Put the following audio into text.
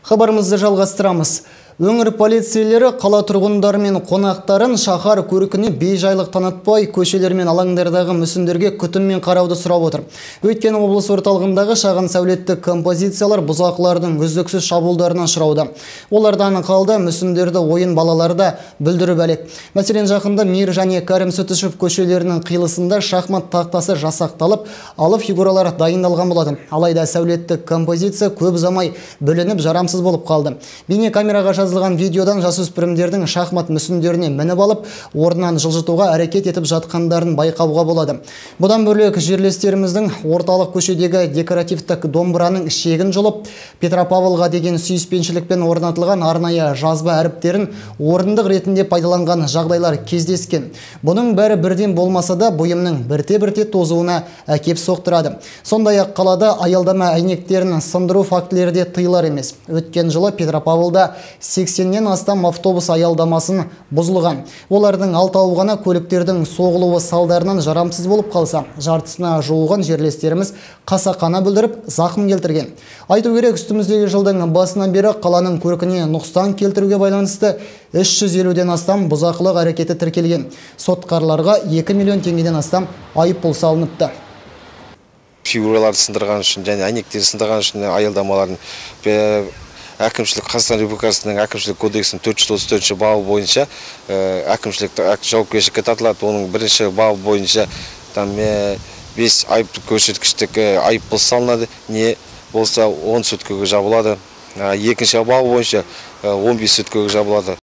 Хабарымызды жалғастырамыз. Өңір полицейлері қала тұрғындары мен қонақтарын шаһар көркіне бейжайлық танытпай, көшелер мен алаңдардағы мүсіндерге күтіммен қарауды сұрап отыр. Өйткені облыс орталығындағы шағын сәулеттік композициялар бұзақылардың үздіксіз шабуылдарына ұшырауда. Олардан қалды мүсіндерді ойын балалары да бүлдіріп әлек. Мәселен, жақында Мир және Кәрім Сүтішев көшелерінің қиылысында шахмат тақтасы жасақталып, алып фигуралар дайындалған болады. Алайда сәулеттік композиция көп ұзамай бүлініп жарамсыз болып қалды. Бейне камераға жазылған видеодан жасөспірімдердің шахмат мүсіндеріне мініп алып, орнынан жылжытуға әрекет етіп жатқандарын байқауға болады. Бұдан бөлек жерлестеріміздің орталық көшедегі декоративтік домбыраның шегін жұлып, Петропавлға деген сүйіспеншілікпен орнатылған арнайы жазба әріптерін орындық ретінде пайдаланған жағдайлар кездескен. Бұның бәрі бірден болмаса да бұйымның бірте-бірте тозуына әкеп соқтырады. Сондай-ақ қалада аялдама әйнектерін сындыру фактілері де тыйылар емес. Өткен жылы Петропавлда 80-нен астам автобус аялдамасын бұзылған. Олардың 6-ауы ғана көліктердің соғылуы салдарынан жарамсыз болып қалса, жартысына жуығын жерлестеріміз қасақана бүлдіріп, зақым келтірген. Айту керек, үстіміздегі жылдың басынан бері қаланың көркіне нұқсан келтіруге байланысты 350-ден астам бұзақылық әрекеті тіркелген. Сотқарларға 2 миллион теңгеден астам айыппұл салыныпты. Фигураларды сындырған үшін және әйнектерді сындырған үшін аялдамаларын әкімшілік Қазақстан Республикасының әкімшілік кодексінің 434 бабы бойынша әкімшілік жауапкершілікке тартылады. Оның бірінші бабы бойынша 5 айыппұл көрсеткіштік айыппұл салынады, не болса 10 суткаға жабылады. Екінші бабы бойынша 15 суткаға жабылады.